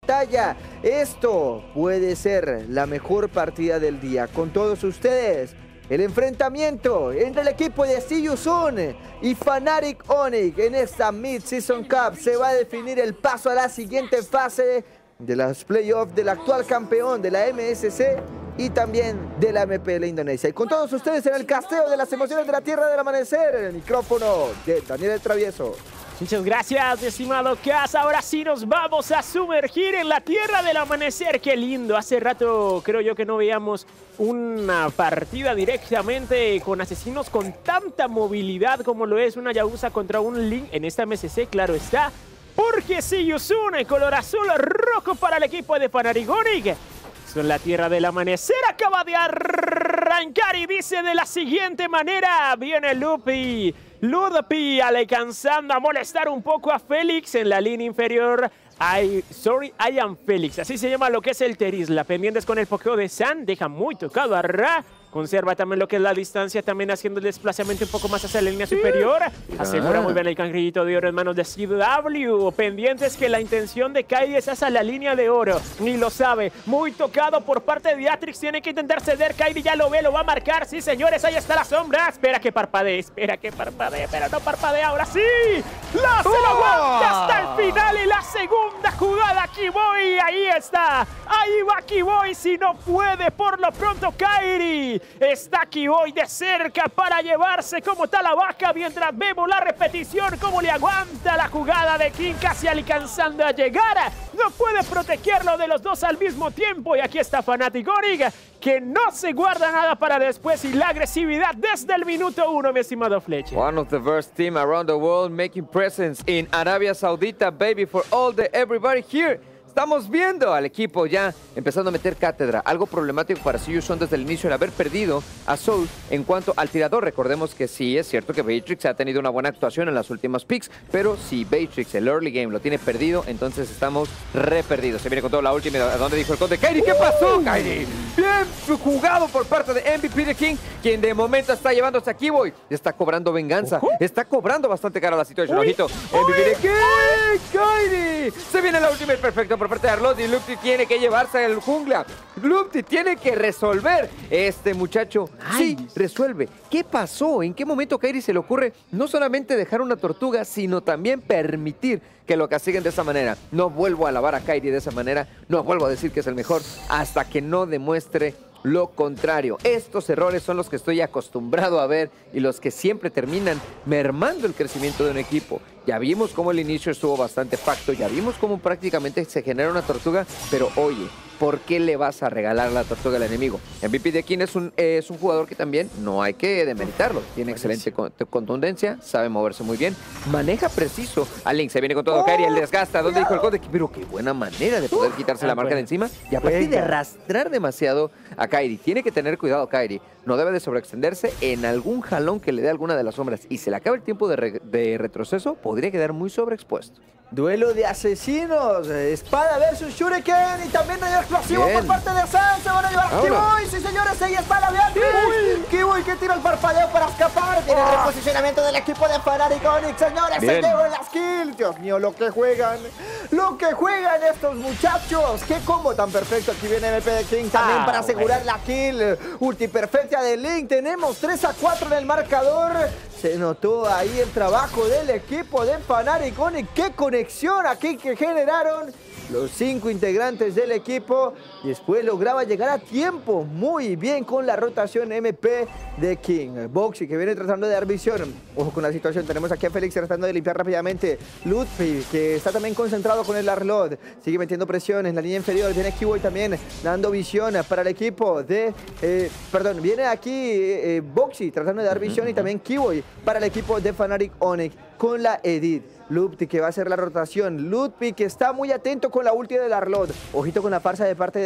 batalla. Esto puede ser la mejor partida del día. Con todos ustedes, el enfrentamiento entre el equipo de See Soon y Fnatic Onyx en esta Mid-Season Cup. Se va a definir el paso a la siguiente fase de los playoffs del actual campeón de la MSC y también de la MPL Indonesia. Y con todos ustedes en el casteo de las emociones de la Tierra del Amanecer, en el micrófono de Daniel el Travieso. Muchas gracias, estimado Cas. Ahora sí nos vamos a sumergir en la Tierra del Amanecer. ¡Qué lindo! Hace rato creo yo que no veíamos una partida directamente con asesinos con tanta movilidad como lo es una Yabusa contra un Link en esta MSC, claro está. Porque See Soon en color azul rojo para el equipo de Fnatic Onyx. Son la Tierra del Amanecer, acaba de arrancar y dice de la siguiente manera. Viene Ludpi alcanzando a molestar un poco a Félix en la línea inferior. I am Félix, así se llama lo que es el Terizla. Pendientes con el pokeo de San, deja muy tocado a Ra. Conserva también lo que es la distancia, también haciendo el desplazamiento un poco más hacia la línea superior. Asegura muy bien el cangrillito de oro en manos de CW. Pendientes que la intención de Kairi es hacia la línea de oro. Ni lo sabe. Muy tocado por parte de Atrix. Tiene que intentar ceder. Kairi ya lo ve, lo va a marcar. Sí, señores, ahí está la sombra. Espera que parpadee, pero no parpadea. Ahora sí. ¡La se lo aguanta hasta el final! Y la segunda jugada, Kiboy. Ahí está. Ahí va Kiboy. Si no puede, por lo pronto Kairi. Está Kiboy de cerca para llevarse como tal la vaca, mientras vemos la repetición, cómo le aguanta la jugada de King, casi alcanzando a llegar. No puede protegerlo de los dos al mismo tiempo. Y aquí está Fnatic Onyx, que no se guarda nada para después, y la agresividad desde el minuto 1, mi estimado Fletcher. One of the best team around the world making presence in Arabia Saudita, baby, for all the everybody here. Estamos viendo al equipo ya empezando a meter cátedra. Algo problemático para See Soon desde el inicio, el haber perdido a Soul en cuanto al tirador. Recordemos que sí, es cierto que Beatrix ha tenido una buena actuación en las últimas picks, pero si Beatrix el early game lo tiene perdido, entonces estamos re perdidos. Se viene con toda la última. ¿A dónde dijo el conde? ¡Kairi! ¿Qué pasó, Kairi? Bien jugado por parte de MVP The King, quien de momento está llevándose a Kiboy. Está cobrando venganza. Está cobrando bastante cara la situación. Ojito. MVP The King. ¡Kairi! Se viene la última perfecta por parte de Arlott, y Ludpi tiene que llevarse al jungla. Ludpi tiene que resolver. Este muchacho sí resuelve. ¿Qué pasó? ¿En qué momento a Kairi se le ocurre no solamente dejar una tortuga, sino también permitir que lo castiguen de esa manera? No vuelvo a alabar a Kairi de esa manera, no vuelvo a decir que es el mejor hasta que no demuestre lo contrario. Estos errores son los que estoy acostumbrado a ver y los que siempre terminan mermando el crecimiento de un equipo. Ya vimos cómo el inicio estuvo bastante pacto, ya vimos cómo prácticamente se genera una tortuga, pero oye, ¿por qué le vas a regalar la tortuga al enemigo? MVP de King es un jugador que también no hay que demeritarlo. Tiene excelente contundencia, sabe moverse muy bien, maneja preciso. A Link se viene con todo Kairi, el desgasta. ¿Dónde dijo el conde? Pero qué buena manera de poder quitarse la marca de encima. Y aparte de arrastrar demasiado a Kairi. Tiene que tener cuidado Kairi. No debe de sobreextenderse en algún jalón que le dé alguna de las sombras. Y se le acaba el tiempo de retroceso, podría quedar muy sobreexpuesto. Duelo de asesinos, espada versus shuriken, y también rayo explosivo por parte de San. Se van a llevar a Kiboy, sí señores, ahí está la Beatrix. Kiboy que tira el parpadeo para escapar. Viene el reposicionamiento del equipo de Fnatic Onyx, señores. Se llevan las kills. Dios mío, lo que juegan estos muchachos. Qué combo tan perfecto. Aquí viene MP de King también para asegurar la kill. Ulti perfecta de Link. Tenemos 3-4 en el marcador. Se notó ahí el trabajo del equipo de Fnatic Onyx. Qué conexión aquí que generaron los 5 integrantes del equipo. Y después lograba llegar a tiempo muy bien con la rotación MP de King. Boxy que viene tratando de dar visión. Ojo con la situación. Tenemos aquí a Félix tratando de limpiar rápidamente. Ludpi que está también concentrado con el Arlott. Sigue metiendo presión en la línea inferior. Viene Kiboy también dando visión para el equipo de... viene aquí Boxy tratando de dar visión y también Kiboy para el equipo de Fnatic Onyx con la Edith. Ludpi que va a hacer la rotación. Ludpi que está muy atento con la ulti del Arlott. Ojito con la farsa de parte de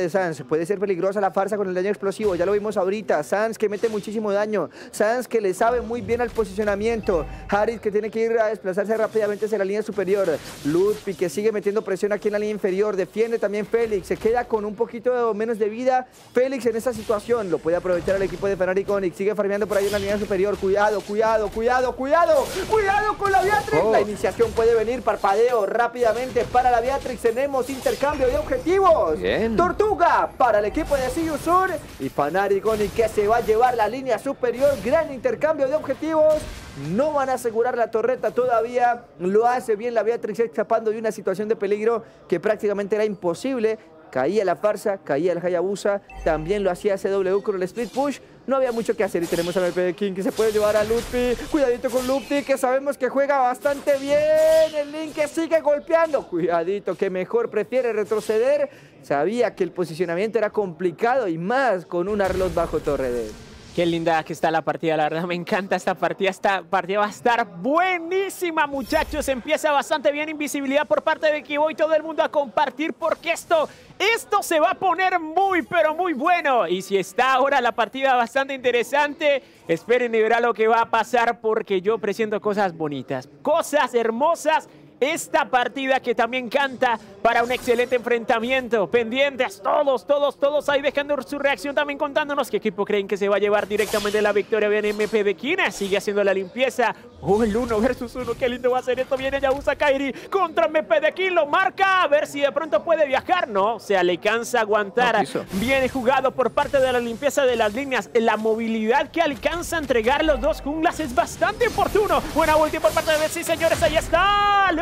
Sans. Puede ser peligrosa la farsa con el daño explosivo, ya lo vimos ahorita. Sans que mete muchísimo daño. Sans que le sabe muy bien al posicionamiento. Harris que tiene que ir a desplazarse rápidamente hacia la línea superior. Lutfi que sigue metiendo presión aquí en la línea inferior. Defiende también Félix. Se queda con un poquito menos de vida. Félix en esta situación lo puede aprovechar el equipo de Fnatic Onyx. Sigue farmeando por ahí en la línea superior. Cuidado, cuidado, cuidado, cuidado. Cuidado con la Beatrix. La iniciación puede venir. Parpadeo rápidamente para la Beatrix. Tenemos intercambio de objetivos. Bien. Tortuga para el equipo de CU Sur. Y Fnatic Onyx que se va a llevar la línea superior. Gran intercambio de objetivos. No van a asegurar la torreta todavía. Lo hace bien la Beatrix escapando de una situación de peligro que prácticamente era imposible. Caía la farsa, caía el Hayabusa. También lo hacía CW con el split push. No había mucho que hacer y tenemos a MP de King que se puede llevar a Lutfi. Cuidadito con Lutfi que sabemos que juega bastante bien. El Link que sigue golpeando. Cuidadito que mejor prefiere retroceder. Sabía que el posicionamiento era complicado y más con un Arlos bajo torre de él. Qué linda que está la partida, la verdad me encanta esta partida va a estar buenísima, muchachos. Empieza bastante bien, invisibilidad por parte de Kiboy, todo el mundo a compartir porque esto se va a poner muy, pero muy bueno. Y si está ahora la partida bastante interesante, esperen y verán lo que va a pasar porque yo presiento cosas bonitas, cosas hermosas. Esta partida que también canta para un excelente enfrentamiento. Pendientes todos ahí dejando su reacción también contándonos qué equipo creen que se va a llevar directamente la victoria. Viene MP de Kina, sigue haciendo la limpieza. El 1 versus 1, qué lindo va a ser esto. Viene Yabusa Kairi contra MP de King, lo marca, a ver si de pronto puede viajar. No, o sea, le cansa aguantar. Viene jugado por parte de la limpieza de las líneas. La movilidad que alcanza a entregar los dos junglas es bastante oportuno. Buena ulti por parte de sí, señores, ahí está.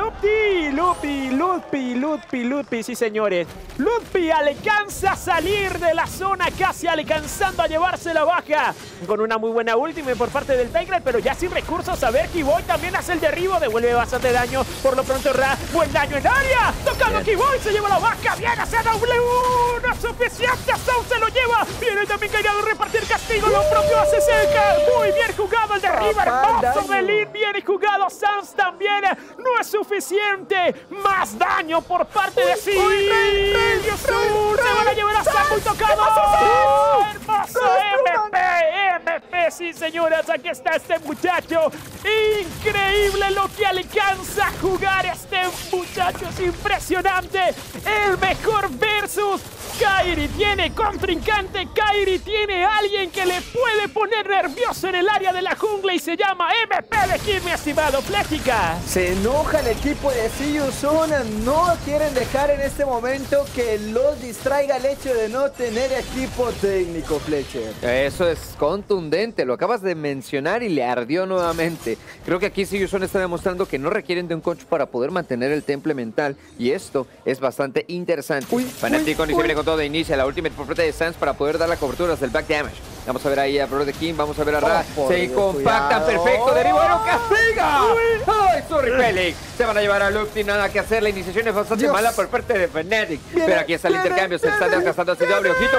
Lutfi, sí señores. Lutfi alcanza a salir de la zona, casi alcanzando a llevarse la baja. Con una muy buena última por parte del Tiger, pero ya sin recursos. A ver, Kiboy también hace el derribo, devuelve bastante daño. Por lo pronto Ra, buen daño en área. Tocando Kiboy, se lleva la baja. Viene hacia W, no es suficiente, Sound se lo lleva. Viene también queriendo repartir castigo, lo propio hace cerca. Muy bien jugado el derribo, hermoso de Lin. Bien jugado Sans también, no es suficiente. Más daño por parte de sí. Se van a llevar a Sam muy tocado. Hermoso MP, sí señoras, aquí está este muchacho. Increíble lo que alcanza a jugar este muchacho, es impresionante. El mejor versus. Kairi tiene contrincante, Kairi tiene alguien que le puede poner nervioso en el área de la jungla y se llama MP de King, mi estimado Plética. Se enoja el equipo de CU Sun, no quieren dejar en este momento que los distraiga el hecho de no tener equipo técnico, Fletcher. Eso es contundente, lo acabas de mencionar y le ardió nuevamente. Creo que aquí CU Sun está demostrando que no requieren de un coach para poder mantener el temple mental y esto es bastante interesante. Fnatic Onyx se viene con todo de inicio, la ultimate por parte de Sans para poder dar la cobertura desde el back damage. Vamos a ver ahí a Brother de King, vamos a ver a Ra. Se compacta, perfecto, derribo, ¡no castiga! ¡Ay, sorry, Félix! Se van a llevar a Lutfi, nada que hacer, la iniciación es bastante mala por parte de Fnatic. Pero aquí está el intercambio, se está desgastando hacia doble, ojito.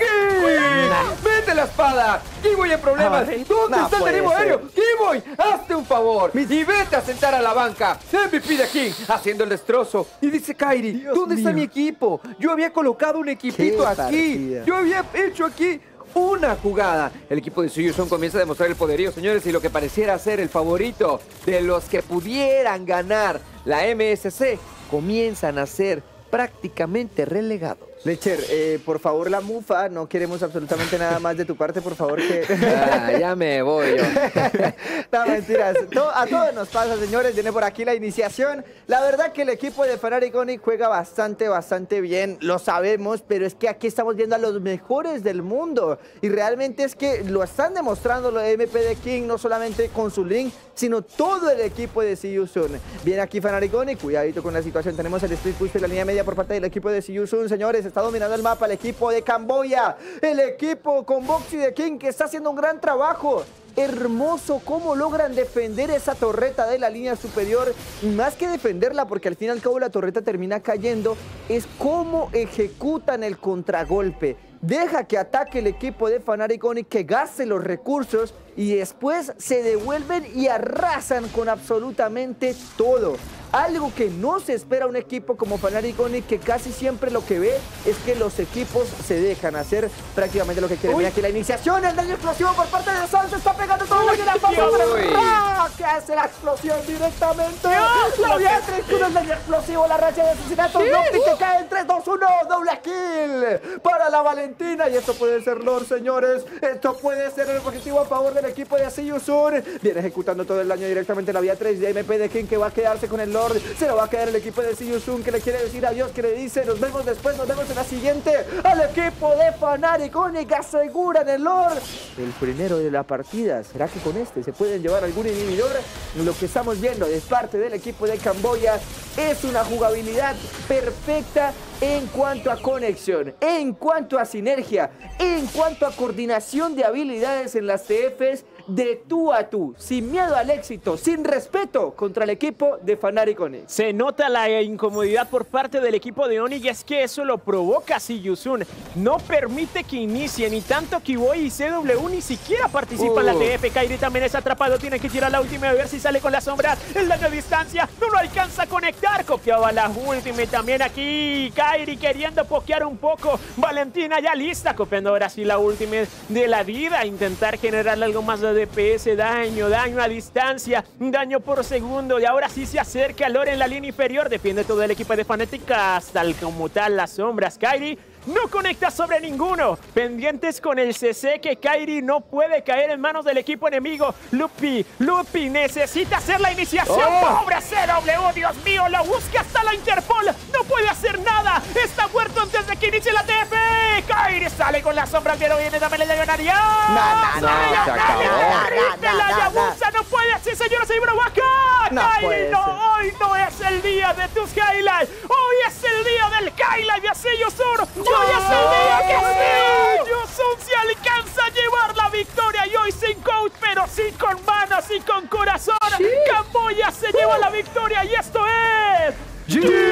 ¡Vete la espada! ¡Kiboy en problemas! ¿Dónde está el derribo aéreo? ¡Kiboy, hazte un favor! Y vete a sentar a la banca. MVP de King haciendo el destrozo. Y dice Kairi, ¿dónde está mi equipo? Yo había colocado un equipito aquí. Yo había hecho aquí una jugada. El equipo de CU Sun comienza a demostrar el poderío, señores, y lo que pareciera ser el favorito de los que pudieran ganar la MSC comienzan a ser prácticamente relegados. Lecher, por favor la mufa, no queremos absolutamente nada más de tu parte, por favor que... ya me voy yo. No, mentiras, a todos nos pasa, señores, viene por aquí la iniciación. La verdad que el equipo de Fnatic Onyx juega bastante bien, lo sabemos, pero es que aquí estamos viendo a los mejores del mundo. Y realmente es que lo están demostrando los MP de King, no solamente con su Link, sino todo el equipo de CU Sun. Viene aquí Fnatic Onyx, cuidadito con la situación, tenemos el split push de la línea media por parte del equipo de CU Sun, señores. Está dominando el mapa el equipo de Camboya. El equipo con Boxy de King que está haciendo un gran trabajo. Hermoso cómo logran defender esa torreta de la línea superior. Y más que defenderla, porque al fin y al cabo la torreta termina cayendo, es cómo ejecutan el contragolpe. Deja que ataque el equipo de Fnatic Onyx, que gaste los recursos y después se devuelven y arrasan con absolutamente todo. Algo que no se espera un equipo como Fnatic Onyx, que casi siempre lo que ve es que los equipos se dejan hacer prácticamente lo que quieren. Mira aquí la iniciación, el daño explosivo por parte de Sans, está pegando todo el daño de la que hace la explosión directamente. La Beatrix con el daño explosivo, la racha de asesinatos. Noctis que cae en 3, 2, 1, doble kill para la Valentina. Y esto puede ser Lord, señores. Esto puede ser el objetivo a favor del equipo de Aseyusun. Viene ejecutando todo el daño directamente la Beatrix de MP de King, que va a quedarse con el Lord. Se lo va a quedar el equipo de Aseyusun, que le quiere decir adiós, que le dice nos vemos después, nos vemos en la siguiente. Al equipo de Fnatic Onyx aseguran el Lord, el primero de la partida. ¿Será que con este se pueden llevar algún inhibidor? Lo que estamos viendo de parte del equipo de Camboya es una jugabilidad perfecta en cuanto a conexión, en cuanto a sinergia, en cuanto a coordinación de habilidades en las TFs, de tú a tú, sin miedo al éxito, sin respeto contra el equipo de Fnatic Onyx. Se nota la incomodidad por parte del equipo de Onyx, y es que eso lo provoca Aseyusun. No permite que inicie, ni tanto Kiboy y CW ni siquiera participan en la TF. Kairi también es atrapado, tiene que tirar la última a ver si sale con las sombras. El daño a distancia no lo alcanza a conectar. Copiaba la última también aquí. Kairi queriendo pokear un poco. Valentina ya lista, copiando ahora sí la última de la vida. Intentar generarle algo más de DPS, daño a distancia, daño por segundo, y ahora sí se acerca a Lore en la línea inferior. Defiende todo el equipo de Fnatic hasta como tal las sombras. Kairi no conecta sobre ninguno. Pendientes con el CC, que Kairi no puede caer en manos del equipo enemigo. Lupi necesita hacer la iniciación. ¡Pobre CW! ¡Dios mío! Lo busca hasta la Interpol. No puede hacer nada. Está muerto antes de que inicie la TF. Kairi sale con las sombras, pero viene también el Leonaria. La Yabusa no puede así, señores. ¡Y Brawaka! Kairi, no, hoy no es el día de tus highlights. Hoy es el día del highlight de Aseyusun. Hoy es el día que Aseyusun se alcanza a llevar la victoria, y hoy sin coach, pero sí con manos y con corazón. Camboya se lleva la victoria, y esto es...